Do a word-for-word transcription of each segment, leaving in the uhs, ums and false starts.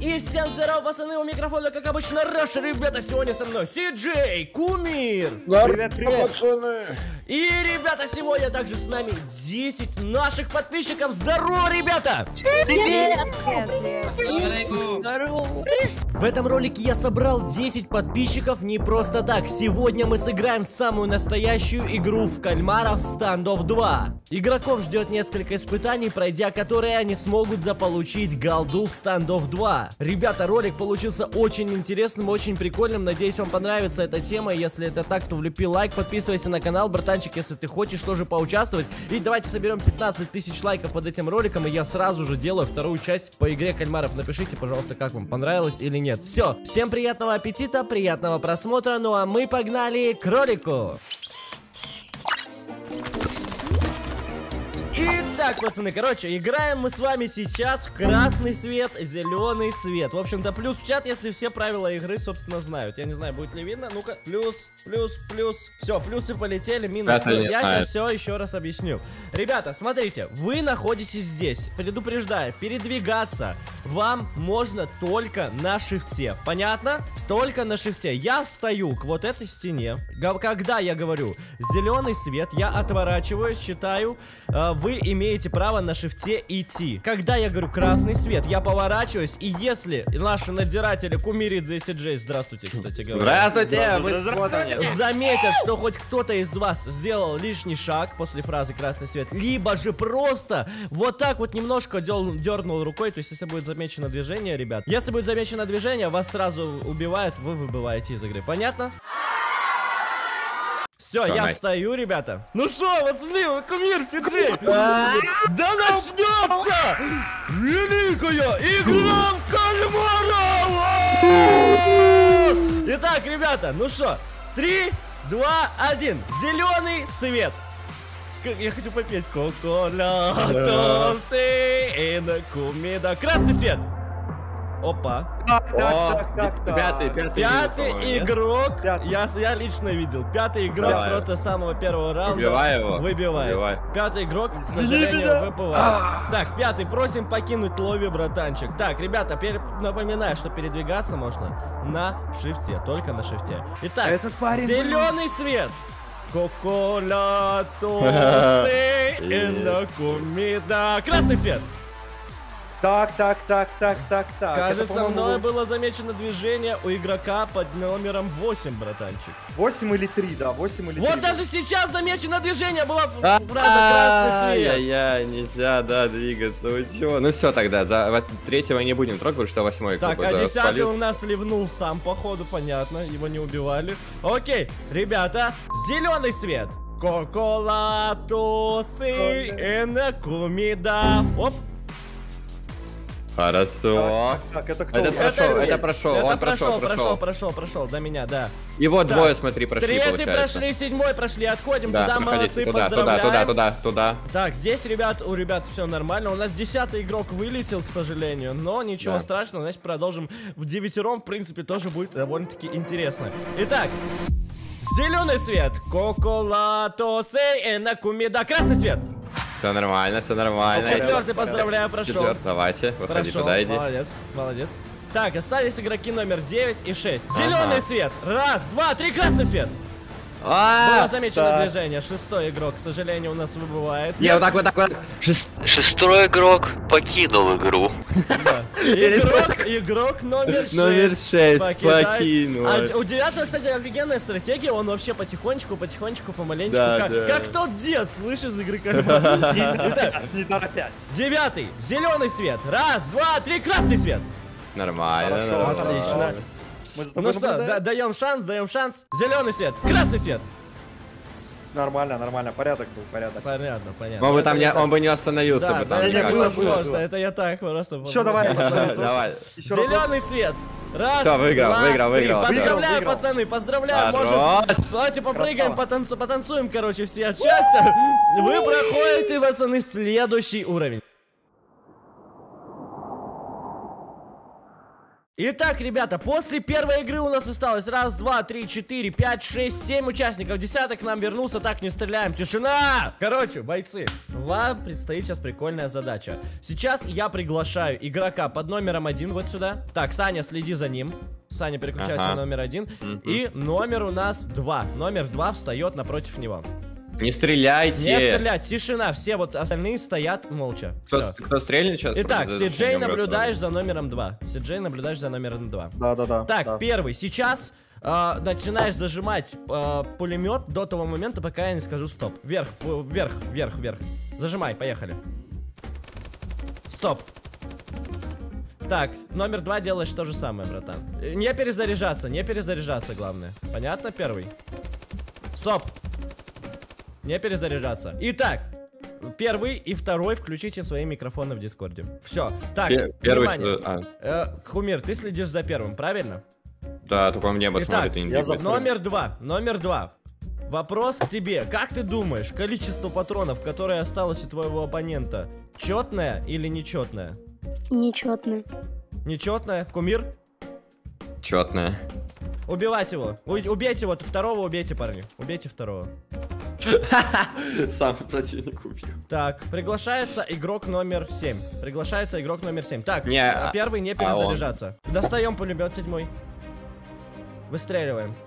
И всем здорово, пацаны, у микрофона, как обычно, Раша. Ребята, сегодня со мной Си-Джей, Кумир. Привет, привет, пацаны. И, ребята, сегодня также с нами десять наших подписчиков. Здорово, ребята! Привет! Здорово! В этом ролике я собрал десять подписчиков не просто так. Сегодня мы сыграем в самую настоящую игру в кальмаров Standoff два. Игроков ждет несколько испытаний, пройдя которые они смогут заполучить голду в Standoff два. Ребята, ролик получился очень интересным, очень прикольным. Надеюсь, вам понравится эта тема. Если это так, то влепи лайк, подписывайся на канал, братанчик, если ты хочешь тоже поучаствовать. И давайте соберем пятнадцать тысяч лайков под этим роликом, и я сразу же делаю вторую часть по игре кальмаров. Напишите, пожалуйста, как вам, понравилось или нет. Все, всем приятного аппетита, приятного просмотра, ну а мы погнали к ролику. Итак, пацаны, короче, играем мы с вами сейчас в красный свет, зеленый свет. В общем-то, плюс в чат, если все правила игры, собственно, знают. Я не знаю, будет ли видно. Ну-ка, плюс, плюс, плюс. Все, плюсы полетели, минус. Я сейчас все еще раз объясню. Ребята, смотрите, вы находитесь здесь. Предупреждаю, передвигаться вам можно только на шифте. Понятно? Только на шифте. Я встаю к вот этой стене. Когда я говорю зеленый свет, я отворачиваюсь, считаю. Вы имеете право на шифте идти. Когда я говорю красный свет, я поворачиваюсь. И если наши надзиратели Кумиридзе и Си-Джей, здравствуйте, кстати говоря. Здравствуйте, вы здравствуйте. Заметят, что хоть кто-то из вас сделал лишний шаг после фразы красный свет, либо же просто вот так вот немножко дел, дернул рукой. То есть, если будет замечено движение, ребят, если будет замечено движение, вас сразу убивают, вы выбываете из игры. Понятно? Все, я встаю, ребята. Ну что, пацаны, кумир, Си-Джей. Да начнется великая игра в кальмаров! Итак, ребята, ну что, три, два, один. Зеленый свет. Я хочу попеть. Красный свет. Опа. Так, так, так, так. Пятый, пятый. Пятый игрок. Пятый. Я, я лично видел. Пятый игрок Давай. просто с самого первого раунда. Убивай его. Выбивает. Убивай. Пятый игрок, к сожалению, выпивает. Так, пятый, просим покинуть лобби, братанчик. Так, ребята, пере... напоминаю, что передвигаться можно на шифте. Только на шифте. Итак, Этот парень зеленый свет. Коколатосы. Красный свет. Так, так, так, так, так, так. Кажется, Это, мною было замечено движение у игрока под номером восемь, братанчик. восемь или три, да, восемь или три. Вот даже сейчас замечено движение, была фраза красный свет. Ай-яй-яй, нельзя, да, двигаться. Вы чего? Ну все тогда, за третьего не будем трогать, потому что восьмой. Так, а десятый у нас ливнул сам, походу, понятно, его не убивали. Окей, ребята, зеленый свет. Коколатосы энакумида. Оп. Хорошо. Так, так, это кто? Это прошел, Это- это прошел, Это он прошел, прошел, прошел, прошел. прошел, прошел, до меня, да. И вот Так, двое, смотри, прошли, Третий получается. прошли, седьмой прошли, отходим Да, туда, проходите, молодцы, туда, туда, поздравляем. туда, туда, туда. Так, здесь, ребят, у ребят все нормально. У нас десятый игрок вылетел, к сожалению. Но ничего Да. страшного, значит, продолжим в девятером. В принципе, тоже будет довольно-таки интересно. Итак, зеленый свет. Коколатосе энакумида. Красный свет. Все нормально, все нормально. Четвертый, поздравляю, прошел. Четвертый, давайте, выходи Прошел, туда, иди. молодец, молодец. Так, остались игроки номер девять и шесть. Ага. Зеленый свет. Раз, два, три, красный свет. Было А, замечено так. движение. Шестой игрок, к сожалению, у нас выбывает. Не, вот так, вот так, вот так. Шест- Шестой игрок покинул игру. Да. Игрок, игрок номер шесть. Номер шесть покидает. покинул. А у девятого, кстати, офигенная стратегия. Он вообще потихонечку, потихонечку, помаленечку. Да, как, да. как тот дед, слышишь, из игры кальмаров. Итак, Не торопясь. девятый. Зеленый свет. Раз, два, три, красный свет. Нормально, Хорошо, нормально. Отлично. Мы за Ну тобой что, наблюдаем. да- даем шанс, даем шанс. Зеленый свет. Красный свет. Нормально, нормально, порядок был, порядок. Понятно, понятно. Он бы Это там я не, так- он бы не остановился Да, бы да, там. это не, никак. было, невозможно. было. Это я так просто. Еще давай. Давай. Еще раз. Зеленый свет. Раз, Всё, выиграл, два, выиграл, три. выиграл. Поздравляю, Выиграл, выиграл. пацаны, поздравляю. Хорош. Может, давайте попрыгаем, потанцу- потанцуем, короче, все от счастья. Вы проходите, пацаны, следующий уровень. Итак, ребята, после первой игры у нас осталось раз, два, три, четыре, пять, шесть, семь участников. Десятый к нам вернулся, так не стреляем. Тишина! Короче, бойцы, вам предстоит сейчас прикольная задача. Сейчас я приглашаю игрока под номером один вот сюда. Так, Саня, следи за ним. Саня, переключайся Ага. на номер один. Мгм. И номер у нас два. Номер два встает напротив него. Не стреляйте! Не стрелять, тишина, все вот остальные стоят молча. Кто, Всё. кто стрельнет сейчас? Итак, За- Си-Джей за- наблюдаешь за номером два. Си-Джей наблюдаешь за номером два. Да-да-да. Так, да. первый. Сейчас э, начинаешь зажимать э, пулемет до того момента, пока я не скажу стоп. Вверх, фу- вверх, вверх, вверх. Зажимай, поехали. Стоп. Так, номер два делаешь то же самое, братан. Э, Не перезаряжаться, не перезаряжаться, главное. Понятно, первый? Стоп. Не перезаряжаться. Итак, первый и второй включите свои микрофоны в Дискорде. Все. Так, Пе- Первый... внимание. а, Э, Хумир, ты следишь за первым, правильно? да, только он в небо Итак, смотрит и не я двигается. Номер два, номер два. Вопрос к тебе. Как ты думаешь, количество патронов, которое осталось у твоего оппонента, четное или нечетное? Нечетно. Нечетное? Кумир? Четное. Убивать его. У- убейте вот второго, убейте, парни. Убейте второго. Сам противник убил. Так, приглашается игрок номер семь. Приглашается игрок номер семь. Так, Не, а, а- первый не а он? перезаряжаться. Достаем пулемет седьмой. Выстреливаем.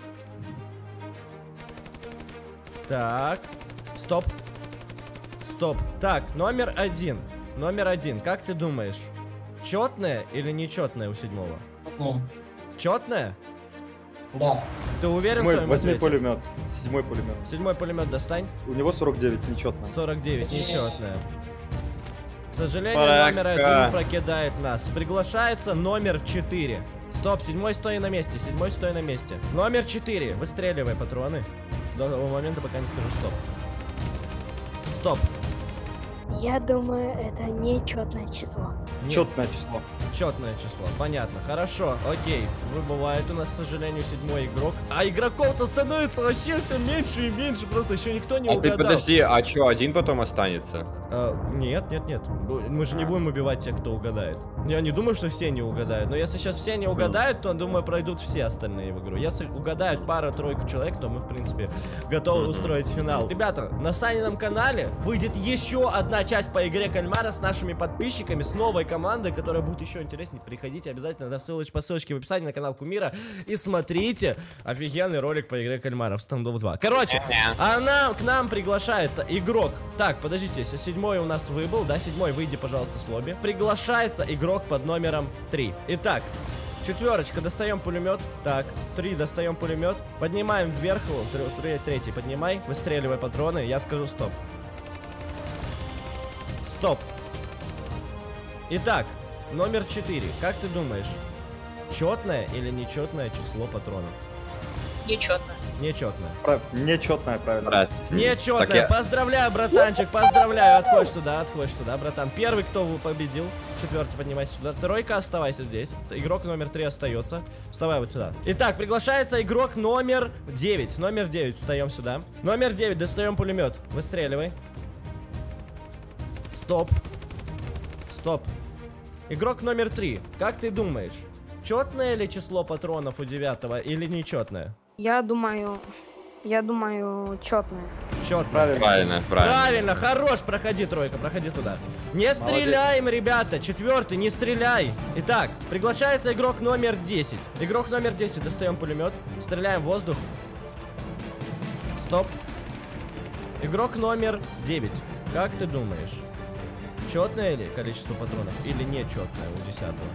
Так. Стоп. Стоп. Так, номер один. Номер один. Как ты думаешь? Четное или нечетное у седьмого? Ну, Четное? да. Ты уверен в Седьмой, своем возьми ответе? пулемет. Седьмой пулемет. Седьмой пулемет достань. У него сорок девять, нечетно. сорок девять, нечетное. К сожалению, Пока. номер один прокидает нас. Приглашается номер четыре. Стоп, седьмой стой на месте, седьмой стой на месте. Номер четыре, выстреливай патроны. До того момента, пока не скажу стоп. Стоп. Я думаю, это нечетное число. Нет, Четное число. четное число. Понятно. Хорошо, окей. Выбывает у нас, к сожалению, седьмой игрок. А игроков-то становится вообще все меньше и меньше. Просто еще никто не А ты угадал. подожди, а чё, один потом останется? А, нет, нет, нет. Б- Мы же не будем убивать тех, кто угадает. Я не думаю, что все не угадают. Но если сейчас все не угадают, то, думаю, пройдут все остальные в игру. Если угадают пара-тройку человек, то мы, в принципе, готовы Мгм. устроить финал. Ребята, на Санином канале выйдет еще одна часть по игре Кальмара с нашими подписчиками, с новой командой, которая будет еще интереснее. Приходите обязательно на ссылочку, по ссылочке в описании на канал Кумира и смотрите офигенный ролик по игре Кальмара в Standoff два. Короче, она к нам приглашается игрок. Так, подождите, если седьмой у нас выбыл, да, седьмой, выйди, пожалуйста, с лобби. Приглашается игрок под номером три. Итак, четверочка, достаем пулемет. Так, три, достаем пулемет. Поднимаем вверх, его, тр- тр- третий, поднимай, выстреливай патроны, я скажу стоп. Стоп. Итак, номер четыре. Как ты думаешь, четное или нечетное число патронов? Нечетное. Нечетное. Прав- Нечетное, правильно. Брат. Нечетное. Так я- Поздравляю, братанчик, поздравляю. Отходишь туда, отходишь туда, братан. Первый, кто победил. Четвертый, поднимайся сюда. Тройка, оставайся здесь. Игрок номер три остается. Вставай вот сюда. Итак, приглашается игрок номер девять. Номер девять, встаем сюда. Номер девять, достаем пулемет. Выстреливай. Стоп. Стоп. Игрок номер три. Как ты думаешь, четное ли число патронов у девятого или нечетное? Я думаю, я думаю, четное. Четное. Правильно. Правильно, правильно. Правильно, хорош, проходи, тройка, проходи туда. Не стреляем, ребята, четвертый, не стреляй. Итак, приглашается игрок номер десять. Игрок номер десять, достаем пулемет, стреляем в воздух. Стоп. Игрок номер девять. Как ты думаешь, четное ли количество патронов или нечетное у десятого?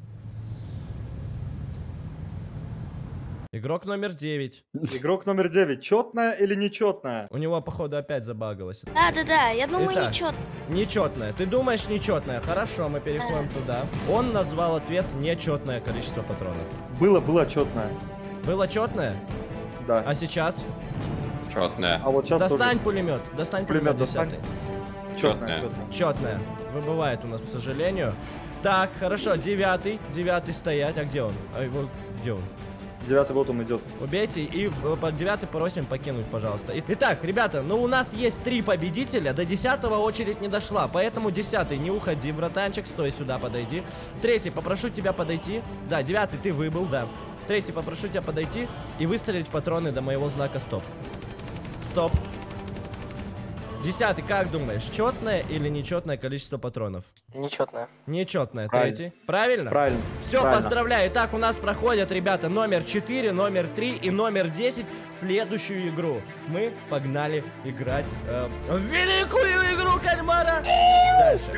Игрок номер девять. Игрок номер девять. Четное или нечетное? У него, походу, опять забагалось. Да-да-да, я думаю, Итак. нечетное. Нечетное. Ты думаешь нечетное? Хорошо, мы переходим туда. Он назвал ответ нечетное количество патронов. Было, было четное. Было четное? Да. А сейчас? Четное. А вот сейчас Достань пулемет. Достань Пулемет пулемет достань. десятый. четное, Четное. четное. Четное. Выбывает у нас, к сожалению. Так, хорошо, девятый. Девятый стоять. А где он? А его... Где он? Девятый вот он идет. Убейте и э, под девятый просим покинуть, пожалуйста. И- Итак, ребята, ну у нас есть три победителя, до десятого очередь не дошла, поэтому десятый, не уходи, братанчик, стой сюда, подойди. Третий, попрошу тебя подойти. Да, девятый, ты выбыл, да. Третий, попрошу тебя подойти и выстрелить патроны до моего знака стоп. Стоп. Десятый, как думаешь, четное или нечетное количество патронов? Нечетное. Нечетное. Правильно. Третий. Правильно? Правильно. Все, правильно. поздравляю. Итак, у нас проходят, ребята, номер четыре, номер три и номер десять в следующую игру. Мы погнали играть э, в великую игру кальмара. Дальше.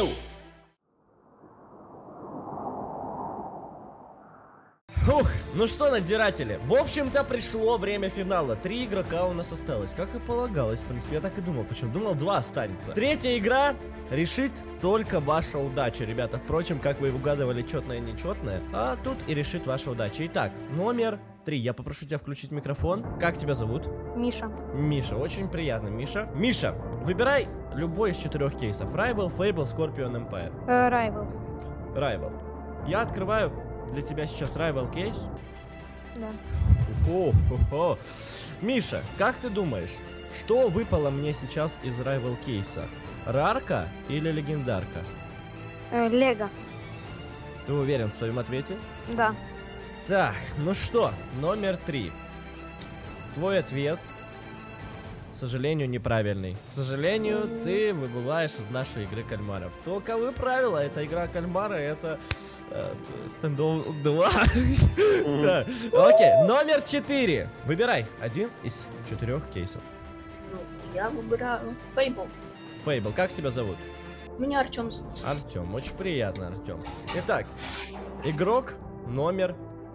Ух, ну что, надзиратели, в общем-то пришло время финала. Три игрока у нас осталось, как и полагалось, в принципе, я так и думал. Почему? Думал, два останется. Третья игра решит только ваша удача, ребята. Впрочем, как вы угадывали, четное и нечетное, а тут и решит ваша удача. Итак, номер три. Я попрошу тебя включить микрофон. Как тебя зовут? Миша. Миша, очень приятно, Миша. Миша, выбирай любой из четырех кейсов. Rival, Fable, Scorpion, Empire. Э, Rival. Rival. Я открываю для тебя сейчас Rival кейс. Да. О-хо-хо. Миша, как ты думаешь, что выпало мне сейчас из Rival кейса? Рарка или легендарка? Э, Лего. Ты уверен в своем ответе? Да. Так, ну что, номер три. Твой ответ, к сожалению, неправильный. К сожалению, ты выбываешь из нашей игры кальмаров. Таковы правила, эта игра кальмара, это э, стендов два. Да. Окей, номер четыре. Выбирай один из четырех кейсов. Ну, я выбираю Фейбл. Фейбл, как тебя зовут? Меня Артем зовут. Артем, очень приятно, Артем. Итак, игрок номер...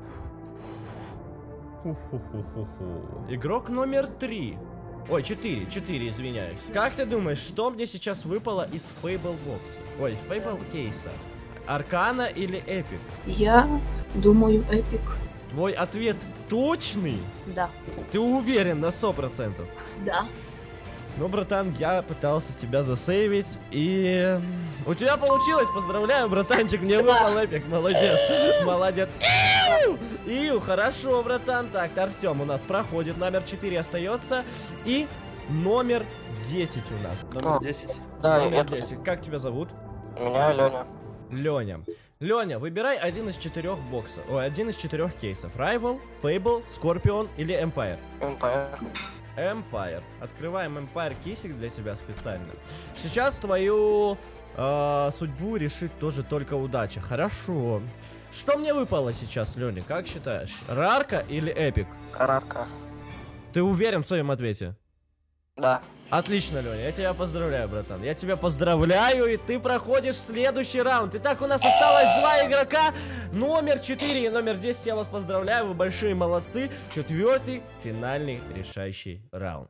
Ху-ху-ху-ху-ху. Игрок номер три. Ой, четыре, четыре, извиняюсь. Как ты думаешь, что мне сейчас выпало из Fable Box? Ой, из Fable кейса? Аркана или Эпик? Я думаю, Эпик. Твой ответ точный? Да. Ты уверен на сто процентов? Да. Ну, братан, я пытался тебя засейвить, и у тебя получилось, поздравляю, братанчик, мне выпал эпик, молодец, молодец. Иу! Иу, хорошо, братан. Так, Артем у нас проходит, номер четыре остается, и номер десять у нас. Номер десять. Да, Номер я... десять, как тебя зовут? Меня Леня. Леня. Леня, выбирай один из четырех боксов, ой, один из четырех кейсов. Rival, Fable, Scorpion или Empire? Empire. Empire. Открываем Empire кейсик для тебя специально. Сейчас твою э, судьбу решит тоже только удача. Хорошо. Что мне выпало сейчас, Леня? Как считаешь? Рарка или Эпик? Рарка. Ты уверен в своем ответе? Да. Отлично, Леня, я тебя поздравляю, братан. Я тебя поздравляю, и ты проходишь следующий раунд. Итак, у нас осталось два игрока. Номер четыре и номер десять. Я вас поздравляю, вы большие молодцы. Четвертый, финальный, решающий раунд.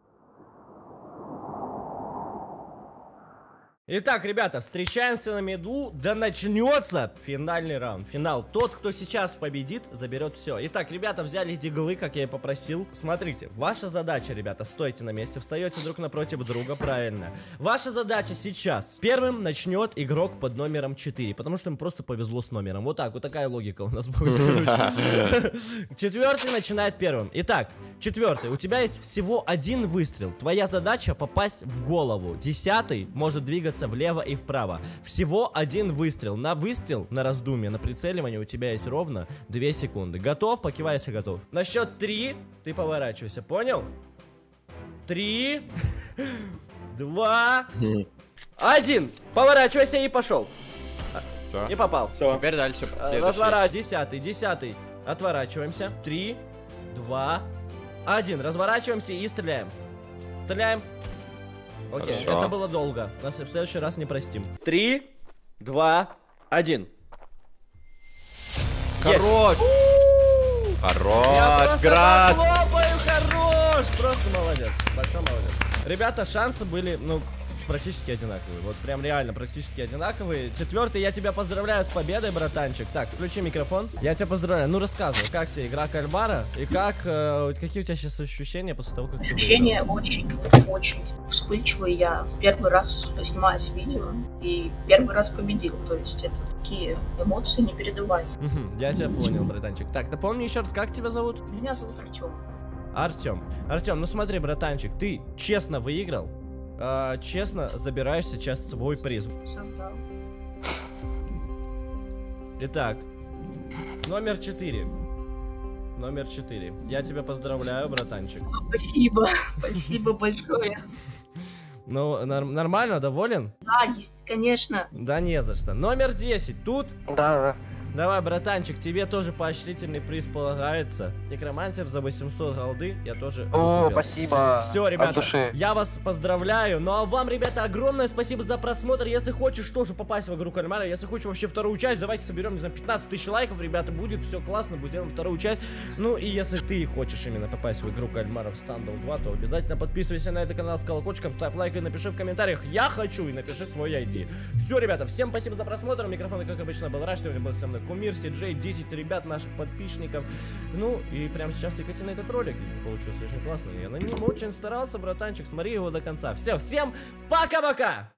Итак, ребята, встречаемся на меду, да начнется финальный раунд, финал. Тот, кто сейчас победит, заберет все. Итак, ребята, взяли диглы, как я и попросил. Смотрите, ваша задача, ребята, стойте на месте, встаете друг напротив друга, правильно. Ваша задача сейчас. Первым начнет игрок под номером четыре, потому что ему просто повезло с номером. Вот так, вот такая логика у нас будет. Четвертый начинает первым. Итак, четвертый, у тебя есть всего один выстрел. Твоя задача попасть в голову. Десятый может двигаться влево и вправо. Всего один выстрел. На выстрел, на раздумье, на прицеливание у тебя есть ровно две секунды. Готов? Покивай, если готов. На счет три ты поворачивайся. Понял? Три, два, один. Поворачивайся и пошел. Всё. Не попал. Все. Теперь дальше. Разворачивай. Десятый, десятый. Отворачиваемся. Три, два, один. Разворачиваемся и стреляем. Стреляем. Окей, Хорошо. это было долго. Нас в следующий раз не простим. Три, два, один. Хорош! Я Хорош, просто Град! похлопаю, хорош! Просто молодец. Большой молодец. Ребята, шансы были, ну, практически одинаковые. Вот прям реально практически одинаковые. Четвертый, я тебя поздравляю с победой, братанчик. Так, включи микрофон. Я тебя поздравляю. Ну, рассказывай, как тебе игра кальмара? И как, э, какие у тебя сейчас ощущения после того, как ты Ощущения очень, очень вспыльчивые. Я первый раз снимаюсь видео и первый раз победил. То есть это такие эмоции непередаваемые. Угу, я тебя понял, братанчик. Так, напомни еще раз, как тебя зовут? Меня зовут Артем. Артем. Артем, ну смотри, братанчик, ты честно выиграл. Э, честно забираешь сейчас свой приз. Создал. Итак, номер четыре. Номер четыре. Я тебя поздравляю, братанчик. Спасибо, спасибо большое. Ну, нор- нормально, доволен? Да, есть, конечно. Да не за что. Номер десять. Тут? Да, да. Давай, братанчик, тебе тоже поощрительный приз полагается. Некромантер за восемьсот голды. Я тоже О, спасибо. Все, От ребята, души. я вас поздравляю. Ну а вам, ребята, огромное спасибо за просмотр. Если хочешь тоже попасть в игру кальмара, если хочешь вообще вторую часть, давайте соберем, не знаю, пятнадцать тысяч лайков, ребята, будет все классно, будет сделаем вторую часть. Ну и если ты хочешь именно попасть в игру кальмара в Standoff два, то обязательно подписывайся на этот канал с колокольчиком, ставь лайк и напиши в комментариях «Я хочу» и напиши свой ай ди. Все, ребята, всем спасибо за просмотр. Микрофон, как обычно, был Раш. Сегодня был со мной Кумир, Си Джей, десять ребят, наших подписчиков. Ну и прямо сейчас тыкайте на этот ролик. Получился очень классный. Я на нем очень старался, братанчик. Смотри его до конца. Все, всем пока-пока!